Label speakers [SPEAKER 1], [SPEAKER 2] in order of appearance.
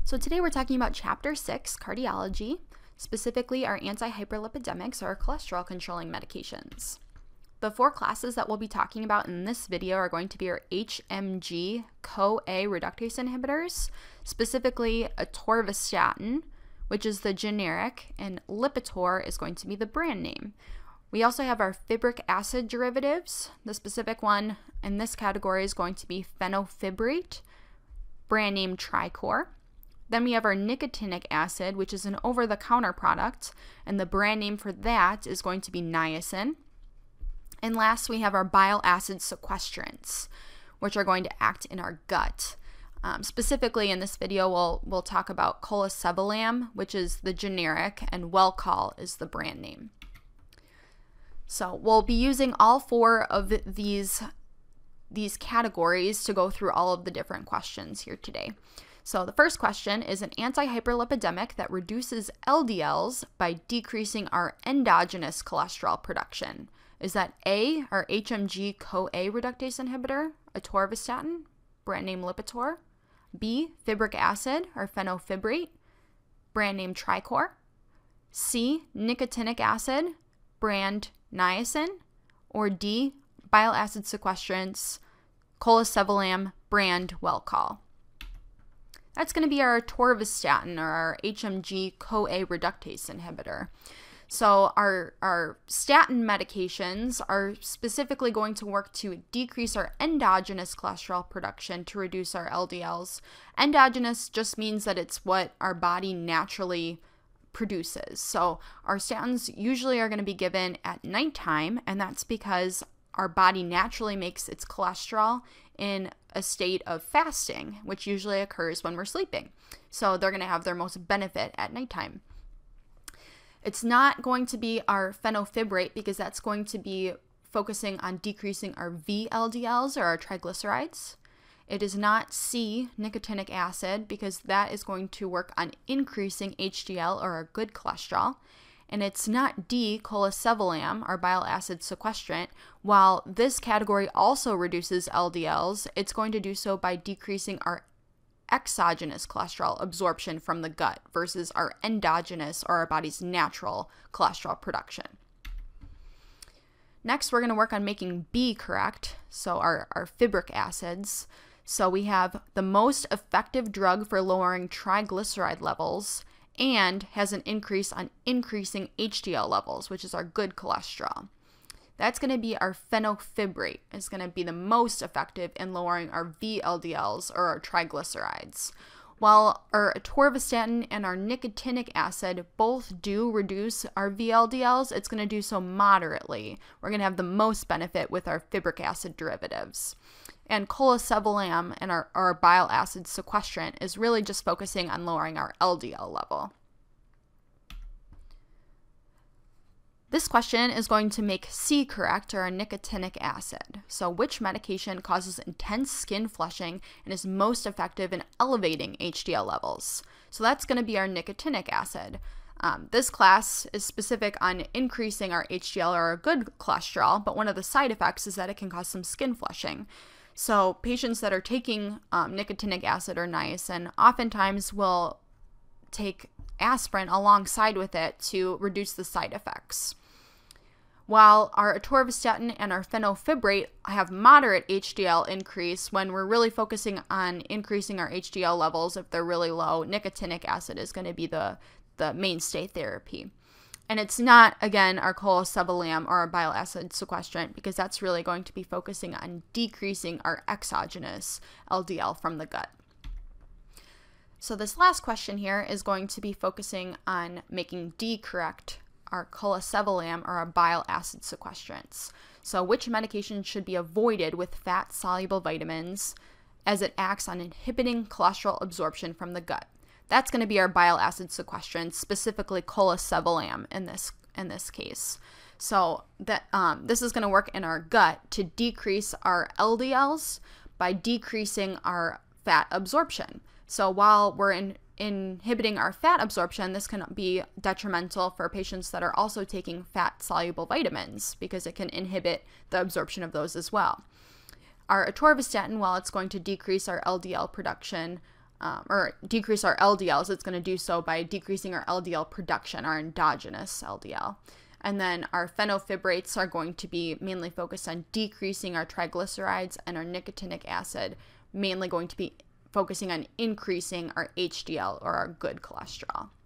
[SPEAKER 1] So today we're talking about Chapter 6, Cardiology, specifically our antihyperlipidemics or cholesterol controlling medications. The four classes that we'll be talking about in this video are going to be our HMG-CoA reductase inhibitors, specifically Atorvastatin, which is the generic, and Lipitor is going to be the brand name. We also have our fibric acid derivatives. The specific one in this category is going to be Fenofibrate, brand name Tricor. Then we have our nicotinic acid, which is an over-the-counter product, and the brand name for that is going to be niacin. And last, we have our bile acid sequestrants, which are going to act in our gut. Specifically in this video, we'll talk about Colesevelam, which is the generic, and Welchol is the brand name. So we'll be using all four of these categories to go through all of the different questions here today. So the first question is an antihyperlipidemic that reduces LDLs by decreasing our endogenous cholesterol production. Is that A, our HMG-CoA reductase inhibitor, Atorvastatin, brand name Lipitor, B, fibric acid, or Fenofibrate, brand name Tricor, C, nicotinic acid, brand niacin, or D, bile acid sequestrants, Colesevelam, brand Welchol. That's going to be our Atorvastatin, or our HMG-CoA reductase inhibitor. So our statin medications are specifically going to work to decrease our endogenous cholesterol production to reduce our LDLs. Endogenous just means that it's what our body naturally produces. So our statins usually are going to be given at nighttime, and that's because our body naturally makes its cholesterol in a state of fasting, which usually occurs when we're sleeping. So they're going to have their most benefit at nighttime. It's not going to be our Fenofibrate because that's going to be focusing on decreasing our VLDLs or our triglycerides. It is not C, nicotinic acid, because that is going to work on increasing HDL or our good cholesterol. And it's not D, Colesevelam, our bile acid sequestrant. While this category also reduces LDLs, it's going to do so by decreasing our exogenous cholesterol absorption from the gut versus our endogenous or our body's natural cholesterol production. Next, we're going to work on making B correct, so our fibric acids. So we have the most effective drug for lowering triglyceride levels and has an increase on increasing HDL levels, which is our good cholesterol. That's going to be our Fenofibrate. It's going to be the most effective in lowering our VLDLs or our triglycerides. While our Atorvastatin and our nicotinic acid both do reduce our VLDLs, it's going to do so moderately. We're going to have the most benefit with our fibric acid derivatives. And Colesevelam and our bile acid sequestrant is really just focusing on lowering our LDL level. This question is going to make C correct, or a nicotinic acid. So which medication causes intense skin flushing and is most effective in elevating HDL levels? So that's going to be our nicotinic acid. This class is specific on increasing our HDL or our good cholesterol, but one of the side effects is that it can cause some skin flushing. So patients that are taking nicotinic acid or niacin oftentimes will take aspirin alongside with it to reduce the side effects. While our Atorvastatin and our Fenofibrate have moderate HDL increase, when we're really focusing on increasing our HDL levels, if they're really low, nicotinic acid is going to be the mainstay therapy. And it's not, again, our Colesevelam or our bile acid sequestrant, because that's really going to be focusing on decreasing our exogenous LDL from the gut. So this last question here is going to be focusing on making D correct, our Colesevelam or our bile acid sequestrants. So which medication should be avoided with fat-soluble vitamins as it acts on inhibiting cholesterol absorption from the gut? That's going to be our bile acid sequestrant, specifically Colesevelam in this case. So that this is going to work in our gut to decrease our LDLs by decreasing our fat absorption. So while we're inhibiting our fat absorption, this can be detrimental for patients that are also taking fat-soluble vitamins because it can inhibit the absorption of those as well. Our Atorvastatin, while it's going to decrease our LDL production, or decrease our LDLs, it's going to do so by decreasing our LDL production, our endogenous LDL. And then our fenofibrates are going to be mainly focused on decreasing our triglycerides, and our nicotinic acid mainly going to be focusing on increasing our HDL, or our good cholesterol.